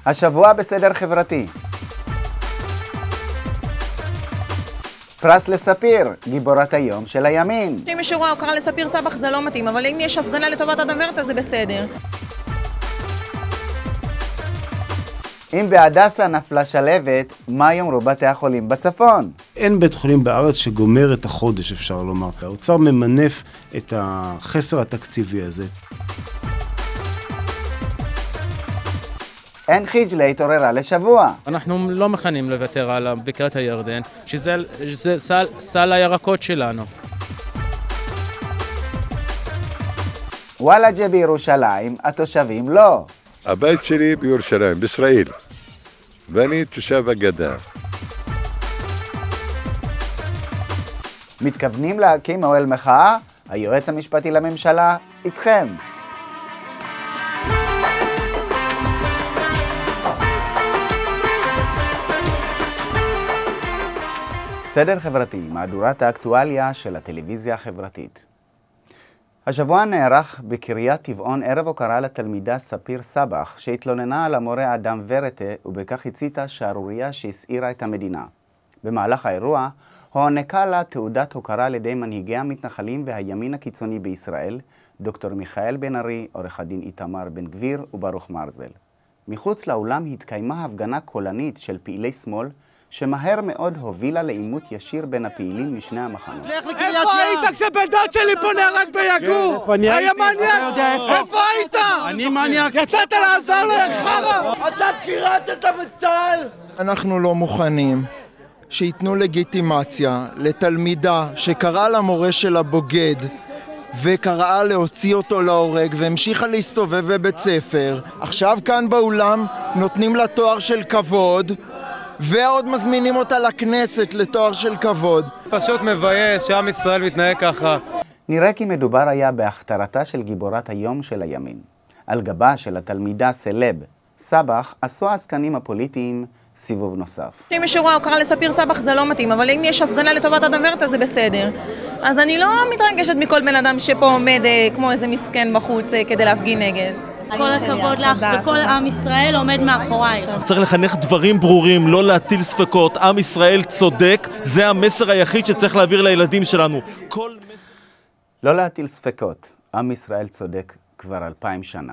השבוע בסדר חברתי. פרס לספיר, גיבורת היום של הימין. אם יש אירוע הוקרה לספיר סבח זה לא מתאים, אבל אם יש הפגנה לטובת אדם ורטה זה בסדר. אם בהדסה נפלה שלבת, מה יאמרו בתי החולים בצפון? אין בית חולים בארץ שגומר את החודש, אפשר לומר. האוצר ממנף את החסר התקציבי הזה. אין חיג'לה התעוררה לשבוע. אנחנו לא מכנים לוותר על בקעת הירדן, שזה סל הירקות שלנו. וואלג'ה בירושלים, התושבים לא. הבית שלי בירושלים, בישראל, ואני תושב הגדה. מתכוונים להקים אוהל מחאה? היועץ המשפטי לממשלה איתכם. סדר חברתי, מהדורת האקטואליה של הטלוויזיה החברתית. השבוע נערך בקריית טבעון ערב הוקרה לתלמידה ספיר סבח, שהתלוננה על המורה אדם ורטה ובכך הציתה שערוריה שהסעירה את המדינה. במהלך האירוע הוענקה לה תעודת הוקרה על ידי מנהיגי המתנחלים והימין הקיצוני בישראל, דוקטור מיכאל בן ארי, עורך הדין איתמר בן גביר וברוך מרזל. מחוץ לאולם התקיימה הפגנה קולנית של פעילי שמאל, שמהר מאוד הובילה לעימות ישיר בין הפעילים משני המחנות. איפה היית כשבן דוד שלי פה נהרג ביגור? היה מניאק? איפה היית? אני מניאק. יצאת לעזור לחרא! אתה שירתת בצה"ל! אנחנו לא מוכנים שיתנו לגיטימציה לתלמידה שקראה למורה שלה בוגד וקראה להוציא אותו להורג והמשיכה להסתובב בבית ספר. עכשיו כאן באולם נותנים לה תואר של כבוד ועוד מזמינים אותה לכנסת לתואר של כבוד. פשוט מבייש שעם ישראל מתנהג ככה. נראה כי מדובר היה בהכתרתה של גיבורת היום של הימין. על גבה של התלמידה סלב סבח עשו העסקנים הפוליטיים סיבוב נוסף. אם יש אירוע הוקרה לספיר סבח זה לא מתאים, אבל אם יש הפגנה לטובת אדם ורטה זה בסדר. אז אני לא מתרגשת מכל בן אדם שפה עומד כמו איזה מסכן בחוץ כדי להפגין נגד. כל הכבוד לך וכל עם ישראל עומד מאחורייך. צריך לחנך דברים ברורים, לא להטיל ספקות. עם ישראל צודק, זה המסר היחיד שצריך להעביר לילדים שלנו. לא להטיל ספקות, עם ישראל צודק כבר 2000 שנה.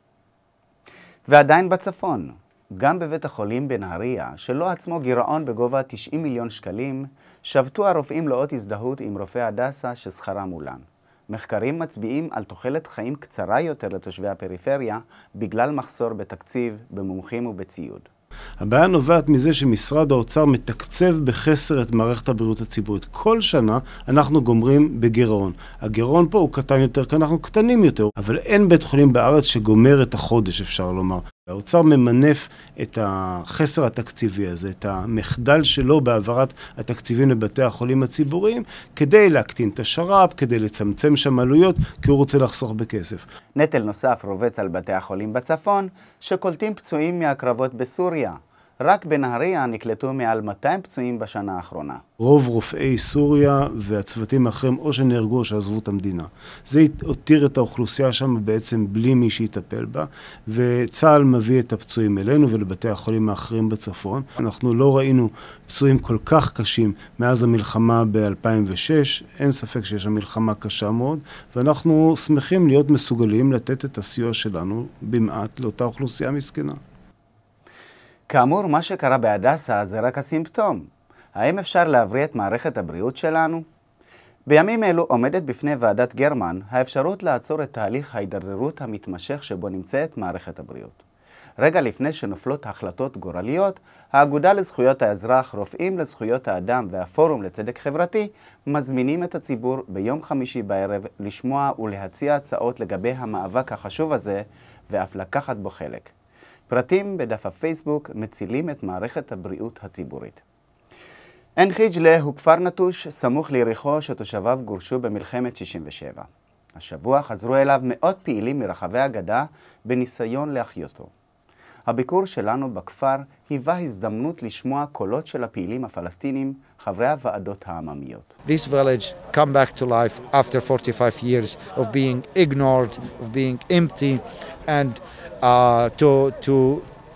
ועדיין בצפון, גם בבית החולים בנהריה, שלא עצמו גירעון בגובה 90 מיליון שקלים, שבתו הרופאים לאות הזדהות עם רופאי הדסה ששכרם מולן. מחקרים מצביעים על תוחלת חיים קצרה יותר לתושבי הפריפריה בגלל מחסור בתקציב, במומחים ובציוד. הבעיה נובעת מזה שמשרד האוצר מתקצב בחסר את מערכת הבריאות הציבורית. כל שנה אנחנו גומרים בגירעון. הגירעון פה הוא קטן יותר כי אנחנו קטנים יותר, אבל אין בית חולים בארץ שגומר את החודש, אפשר לומר. האוצר ממנף את החסר התקציבי הזה, את המחדל שלו בהעברת התקציבים לבתי החולים הציבוריים, כדי להקטין את השר"פ, כדי לצמצם שם עלויות, כי הוא רוצה לחסוך בכסף. נטל נוסף רובץ על בתי החולים בצפון, שקולטים פצועים מהקרבות בסוריה. רק בנהריה נקלטו מעל 200 פצועים בשנה האחרונה. רוב רופאי סוריה והצוותים האחרים או שנהרגו או שעזבו את המדינה. זה הותיר את האוכלוסייה שם בעצם בלי מי שיטפל בה, וצה"ל מביא את הפצועים אלינו ולבתי החולים האחרים בצפון. אנחנו לא ראינו פצועים כל כך קשים מאז המלחמה ב-2006, אין ספק שיש שם מלחמה קשה מאוד, ואנחנו שמחים להיות מסוגלים לתת את הסיוע שלנו במעט לאותה אוכלוסייה מסכנה. כאמור, מה שקרה בהדסה זה רק הסימפטום. האם אפשר להבריא את מערכת הבריאות שלנו? בימים אלו עומדת בפני ועדת גרמן האפשרות לעצור את תהליך ההידרדרות המתמשך שבו נמצאת מערכת הבריאות. רגע לפני שנופלות החלטות גורליות, האגודה לזכויות האזרח, רופאים לזכויות האדם והפורום לצדק חברתי מזמינים את הציבור ביום חמישי בערב לשמוע ולהציע הצעות לגבי המאבק החשוב הזה ואף לקחת בו חלק. פרטים בדף הפייסבוק מצילים את מערכת הבריאות הציבורית. עין חיג'לה הוא כפר נטוש סמוך ליריחו שתושביו גורשו במלחמת 67. השבוע חזרו אליו מאות פעילים מרחבי הגדה בניסיון להחיותו. הביקור שלנו בכפר היווה הזדמנות לשמוע קולות של הפעילים הפלסטינים, חברי הוועדות העממיות. This village come back to life after 45 years of being ignored, of being empty, and to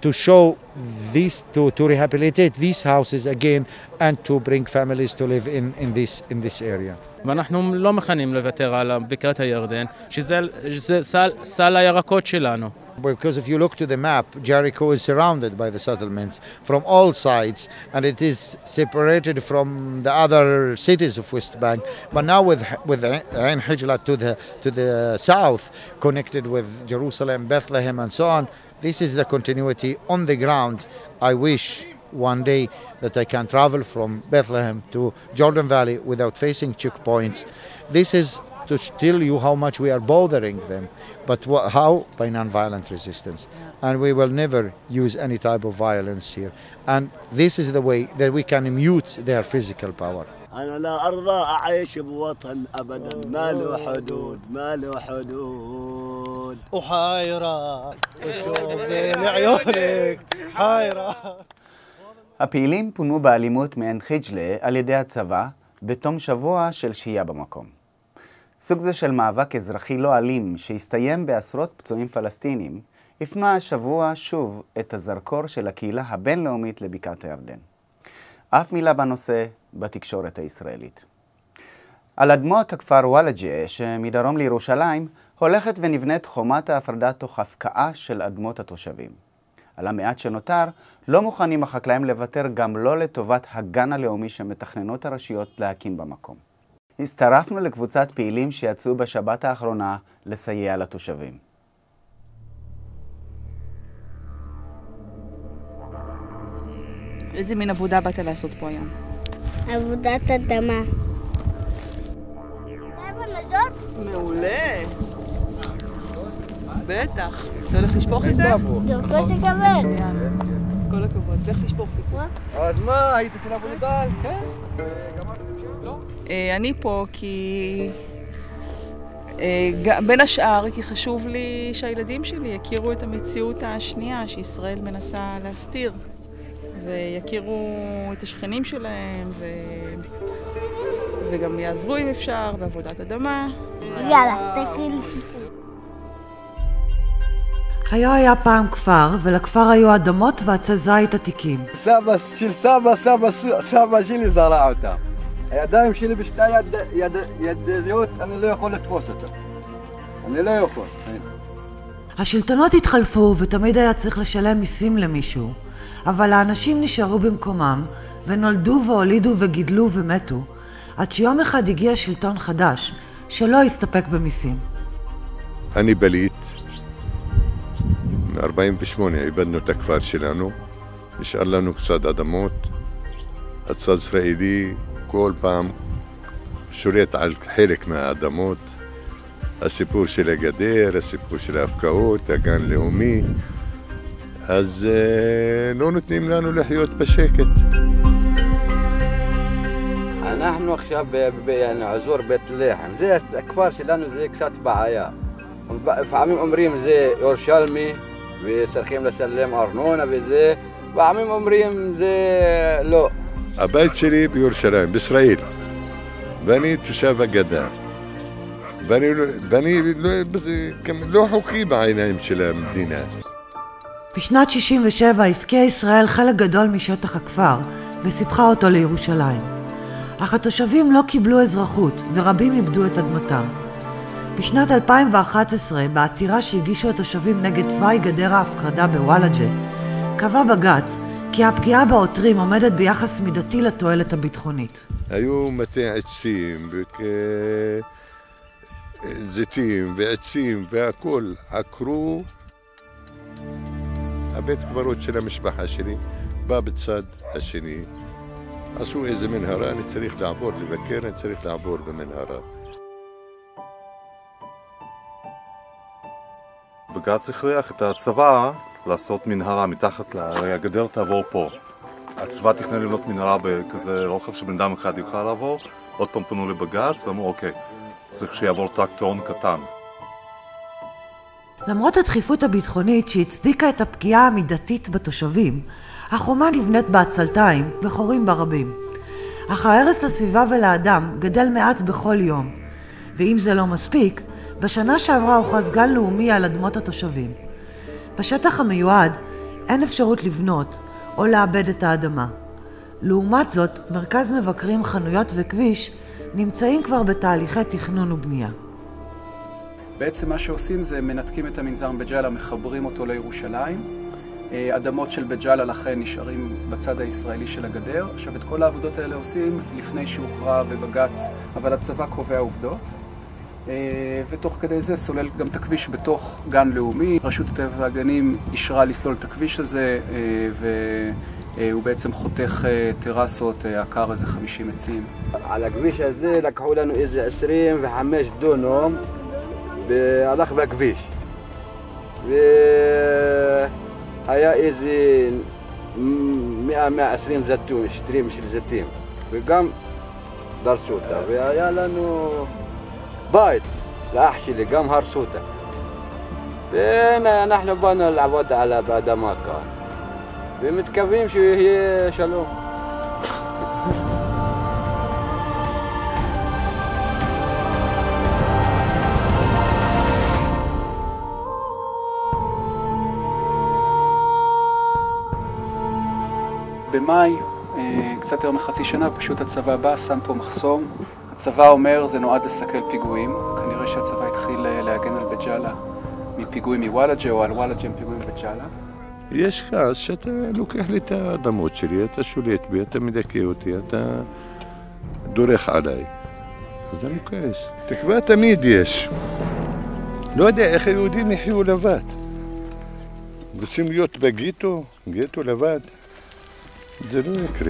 to show these, to rehabilitate these houses again and to bring families to live in this area. ואנחנו לא מוכנים לוותר על בקעת הירדן, שזה סל הירקות שלנו. Because if you look to the map, Jericho is surrounded by the settlements from all sides, and it is separated from the other cities of West Bank. But now with Ain Hijla to the south, connected with Jerusalem, Bethlehem, and so on, this is the continuity on the ground. I wish one day that I can travel from Bethlehem to Jordan Valley without facing checkpoints. This is to tell you how much we are bothering them, but how? By non-violent resistance. And we will never use any type of violence here. And this is the way that we can mute their physical power. أنا لا أرضى أعيش بوطن أبدا ما له حدود ما له حدود وحيرة وشوف لعيونك حيرة. הפעילים פונו באלימות מעין חיג'לה על ידי הצבא בתום שבוע של שהייה במקום. סוג זה של מאבק אזרחי לא אלים שהסתיים בעשרות פצועים פלסטינים, הפנה השבוע שוב את הזרקור של הקהילה הבינלאומית לבקעת הירדן. אף מילה בנושא בתקשורת הישראלית. על אדמות הכפר וואלג'ה שמדרום לירושלים הולכת ונבנית חומת ההפרדה תוך הפקעה של אדמות התושבים. על המעט שנותר לא מוכנים החקלאים לוותר גם לא לטובת הגן הלאומי שמתכננות הרשויות להקים במקום. הצטרפנו לקבוצת פעילים שיצאו בשבת האחרונה לסייע לתושבים. איזה מין עבודה באת לעשות פה היום? עבודת אדמה. מעולה. בטח. אתה הולך לשפוך את זה? דרכו שכבד. כל הכבוד, לך לשפוך את זה. אז מה, היית אצל אבו נידאל? כן. אני פה כי... בין השאר, כי חשוב לי שהילדים שלי יכירו את המציאות השנייה שישראל מנסה להסתיר. ויכירו את השכנים שלהם, וגם יעזרו אם אפשר בעבודת אדמה. יאללה, תקריא לי סיפור. היה פעם כפר, ולכפר היו אדמות ועצי זית עתיקים. סבא של סבא שלי זרע אותה. הידיים שלי בשתי ידיות, אני לא יכול לתפוס אותה. אני לא יכול. השלטונות התחלפו ותמיד היה צריך לשלם מיסים למישהו, אבל האנשים נשארו במקומם ונולדו והולידו וגידלו ומתו, עד שיום אחד הגיע שלטון חדש שלא הסתפק במיסים. אני בליט, מ-48 איבדנו את הכפר שלנו, נשאר לנו קצת אדמות, הצד ישראלי כל פעם שולט על חלק מהאדמות, הסיפור של הגדר, הסיפור של ההפקעות, הגן לאומי, אז לא נותנים לנו לחיות בשקט. אנחנו עכשיו באזור בית לחם, זה הכפר שלנו, זה קצת בעיה. לפעמים אומרים זה ירושלמי וצריכים לשלם ארנונה וזה, לפעמים אומרים זה לא. הבית שלי בירושלים, בישראל, ואני תושב הגדה, ואני לא חוקי בעיניים של המדינה. בשנת 67 הפקיעה ישראל חלק גדול משטח הכפר וסיפחה אותו לירושלים. אך התושבים לא קיבלו אזרחות ורבים איבדו את אדמתם. בשנת 2011, בעתירה שהגישו התושבים נגד תוואי גדר ההפרדה בוואלג'ה, קבע בג"ץ כי הפגיעה בעותרים עומדת ביחס מידתי לתועלת הביטחונית. היו מטה עצים, זיתים ועצים והכל עקרו. הבית קברות של המשפחה שלי בא בצד השני. עשו איזה מנהרה, אני צריך לעבור לבקר, אני צריך לעבור במנהרה. בג"ץ הכריח את הצבא לעשות מנהרה מתחת לגדר תעבור פה. הצבא תכנן לבנות מנהרה בכזה רוחב שבן אדם אחד יוכל לעבור, עוד פעם פנו לבג"ץ ואמרו אוקיי, צריך שיעבור טרקטורון קטן. למרות הדחיפות הביטחונית שהצדיקה את הפגיעה המידתית בתושבים, החומה נבנית בעצלתיים וחורים ברבים. אך ההרס לסביבה ולאדם גדל מעט בכל יום. ואם זה לא מספיק, בשנה שעברה הוכרז גן לאומי על אדמות התושבים. בשטח המיועד אין אפשרות לבנות או לאבד את האדמה. לעומת זאת, מרכז מבקרים, חנויות וכביש נמצאים כבר בתהליכי תכנון ובנייה. בעצם מה שעושים זה מנתקים את המנזר בג'אלה, מחברים אותו לירושלים. אדמות של בג'אלה לכן נשארים בצד הישראלי של הגדר. עכשיו את כל העבודות האלה עושים לפני שהוכרע בבג"ץ, אבל הצבא קובע עובדות. ותוך כדי זה סולל גם את הכביש בתוך גן לאומי. רשות הטבע והגנים אישרה לסלול את הכביש הזה, והוא בעצם חותך טרסות, עקר איזה 50 עצים. על הכביש הזה לקחו לנו איזה 25 דונם, והלך בכביש. והיה איזה 100-120 זיתים, שטרים של זיתים, וגם דרסו אותה, והיה לנו בית לאח שלי, גם הרסו אותה. והנה אנחנו באנו לעבוד על באדמה כאן, ומתכוונים שיהיה שלום. במאי, קצת יותר מחצי שנה, פשוט הצבא בא, שם פה מחסום. הצבא אומר, זה נועד לסכל פיגועים. כנראה שהצבא התחיל להגן על בג'אלה מפיגועים מוואלג'ה, או על וואלג'ה מפיגועים בבג'אלה. יש כעס שאתה לוקח לי את האדמות שלי, אתה שולט בי, אתה מדכא אותי, אתה דורך עליי. אז אני כועס. תקווה תמיד יש. לא יודע איך היהודים יחיו לבד. רוצים להיות בגיטו, גיטו לבד. זה לא יקרה.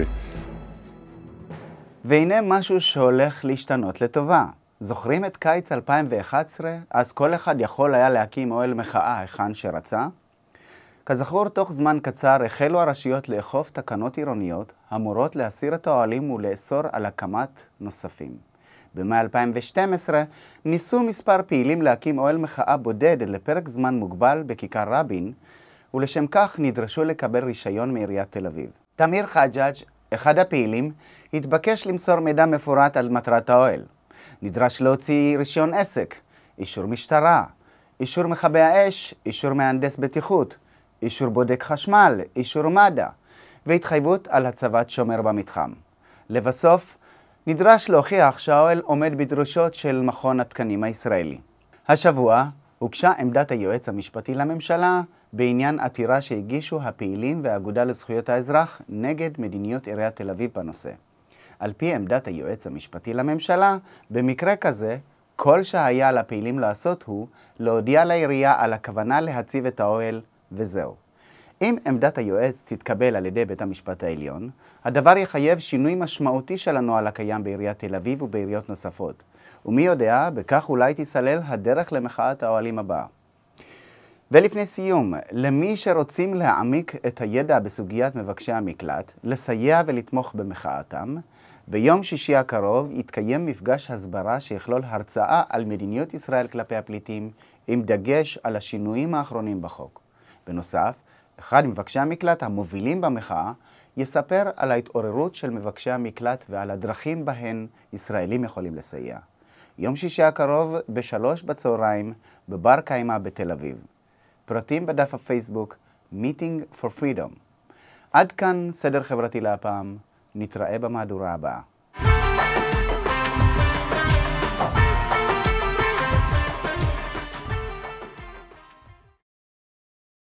והנה משהו שהולך להשתנות לטובה. זוכרים את קיץ 2011? אז כל אחד יכול היה להקים אוהל מחאה היכן שרצה? כזכור, תוך זמן קצר החלו הרשויות לאכוף תקנות עירוניות המורות להסיר את האוהלים ולאסור על הקמת נוספים. במאי 2012 ניסו מספר פעילים להקים אוהל מחאה בודד לפרק זמן מוגבל בכיכר רבין, ולשם כך נדרשו לקבל רישיון מעיריית תל אביב. תמיר חג'אג', אחד הפעילים, התבקש למסור מידע מפורט על מטרת האוהל. נדרש להוציא רישיון עסק, אישור משטרה, אישור מכבי האש, אישור מהנדס בטיחות, אישור בודק חשמל, אישור מד"א, והתחייבות על הצבת שומר במתחם. לבסוף, נדרש להוכיח שהאוהל עומד בדרישות של מכון התקנים הישראלי. השבוע הוגשה עמדת היועץ המשפטי לממשלה בעניין עתירה שהגישו הפעילים והאגודה לזכויות האזרח נגד מדיניות עיריית תל אביב בנושא. על פי עמדת היועץ המשפטי לממשלה, במקרה כזה, כל שהיה על הפעילים לעשות הוא להודיע לעירייה על הכוונה להציב את האוהל וזהו. אם עמדת היועץ תתקבל על ידי בית המשפט העליון, הדבר יחייב שינוי משמעותי של הנוהל הקיים בעיריית תל אביב ובעיריות נוספות. ומי יודע, בכך אולי תיסלל הדרך למחאת האוהלים הבאה. ולפני סיום, למי שרוצים להעמיק את הידע בסוגיית מבקשי המקלט, לסייע ולתמוך במחאתם, ביום שישי הקרוב יתקיים מפגש הסברה שיכלול הרצאה על מדיניות ישראל כלפי הפליטים, עם דגש על השינויים האחרונים בחוק. בנוסף, אחד מבקשי המקלט המובילים במחאה יספר על ההתעוררות של מבקשי המקלט ועל הדרכים בהן ישראלים יכולים לסייע. יום שישי הקרוב ב-15:00 בבר קיימה בתל אביב. פרטים בדף הפייסבוק Meeting for Freedom. עד כאן סדר חברתי להפעם, נתראה במהדורה הבאה.